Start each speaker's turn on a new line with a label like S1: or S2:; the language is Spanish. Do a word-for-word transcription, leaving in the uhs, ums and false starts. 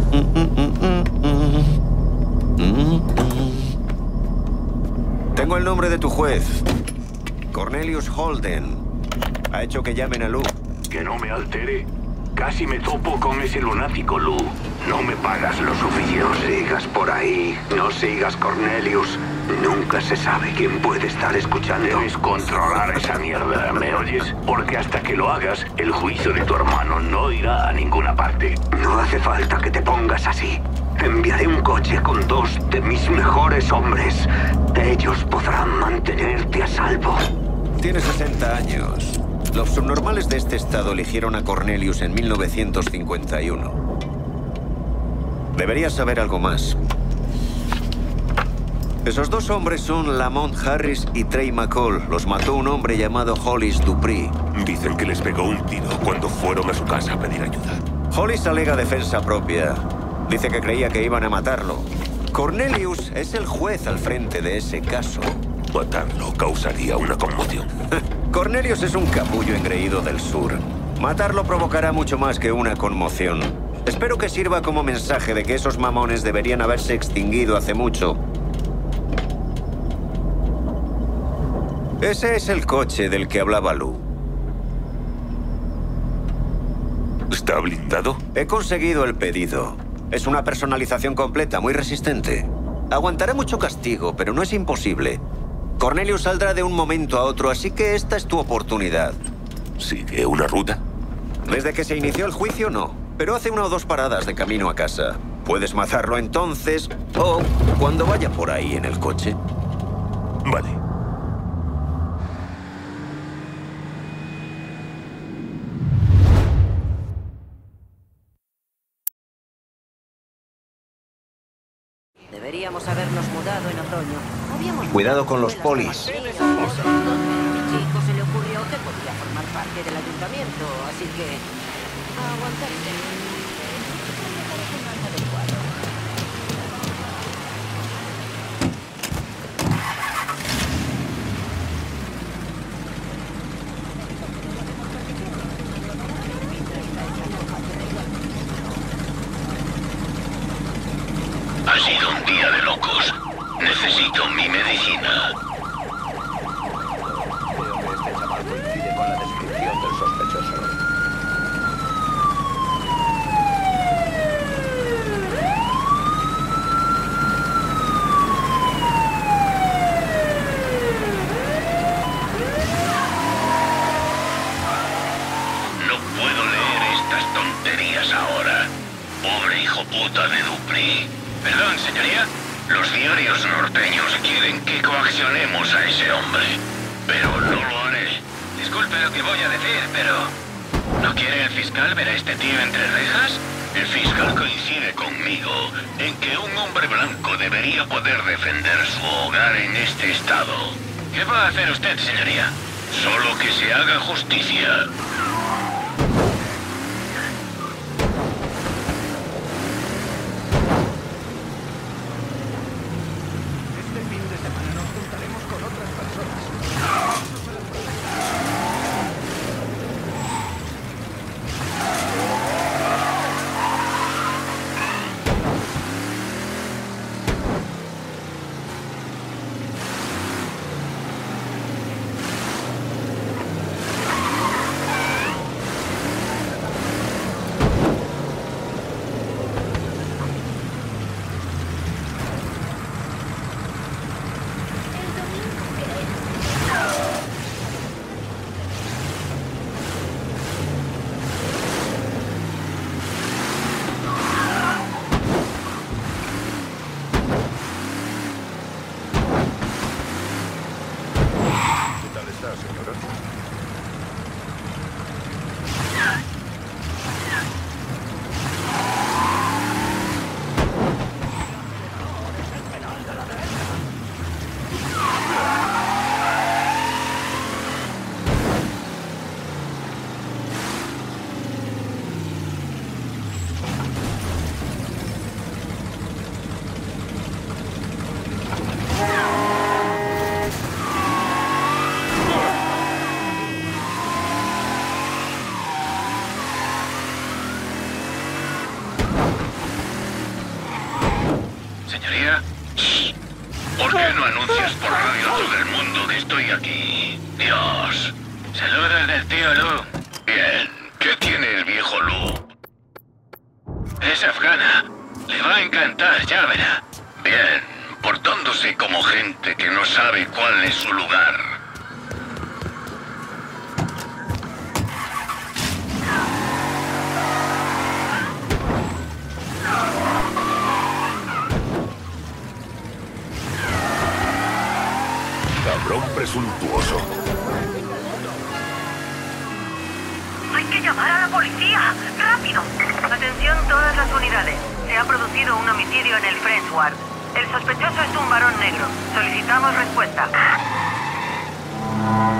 S1: Tengo el nombre de tu juez. Cornelius Holden. Ha hecho que llamen a Lou.
S2: Que no me altere. Casi me topo con ese lunático, Lou. No me pagas lo suficiente.
S3: No sigas por ahí. No sigas, Cornelius. Nunca se sabe quién puede estar escuchando.
S2: Debes controlar esa mierda, ¿me oyes? Porque hasta que lo hagas, el juicio de tu hermano no irá a ninguna parte.
S3: No hace falta que te pongas así. Te enviaré un coche con dos de mis mejores hombres. Ellos podrán mantenerte a salvo.
S1: Tiene sesenta años. Los subnormales de este estado eligieron a Cornelius en mil novecientos cincuenta y uno. Deberías saber algo más. Esos dos hombres son Lamont Harris y Trey McCall. Los mató un hombre llamado Hollis Dupree.
S4: Dicen que les pegó un tiro cuando fueron a su casa a pedir ayuda.
S1: Hollis alega defensa propia. Dice que creía que iban a matarlo. Cornelius es el juez al frente de ese caso.
S4: Matarlo causaría una conmoción.
S1: Cornelius es un capullo engreído del sur. Matarlo provocará mucho más que una conmoción. Espero que sirva como mensaje de que esos mamones deberían haberse extinguido hace mucho. Ese es el coche del que hablaba Lou.
S4: ¿Está blindado?
S1: He conseguido el pedido. Es una personalización completa, muy resistente. Aguantará mucho castigo, pero no es imposible. Cornelius saldrá de un momento a otro, así que esta es tu oportunidad.
S4: ¿Sigue una ruta?
S1: Desde que se inició el juicio, no. Pero hace una o dos paradas de camino a casa. Puedes matarlo entonces, o cuando vaya por ahí en el coche.
S4: Vale.
S5: Deberíamos habernos mudado en otoño. Habíamos
S1: Cuidado con los polis.
S5: A mi chico se le ocurrió que podía formar parte del ayuntamiento, así que... aguantarse.
S2: Ha sido un día de locos. Necesito mi medicina.
S3: Creo que este chaval coincide con la descripción del sospechoso.
S2: No puedo leer estas tonterías ahora. Pobre hijo puta de Dupree. Perdón, señoría. Los diarios norteños quieren que coaccionemos a ese hombre. Pero no lo haré. Disculpe lo que voy a decir, pero... ¿no quiere el fiscal ver a este tío entre rejas? El fiscal coincide conmigo en que un hombre blanco debería poder defender su hogar en este estado. ¿Qué va a hacer usted, señoría? Solo que se haga justicia. señoría. ¿Por qué no anuncias por radio a todo el mundo que estoy aquí? Dios. Saludos del tío Lu. Bien. ¿Qué tiene el viejo Lu? Es afgana. Le va a encantar, ya verá. Bien. Portándose como gente que no sabe cuál es su lugar.
S4: Cabrón presuntuoso.
S6: ¡Hay que llamar a la policía! ¡Rápido! Atención todas las unidades. Se ha producido un homicidio en el French Ward. El sospechoso es un varón negro. Solicitamos respuesta.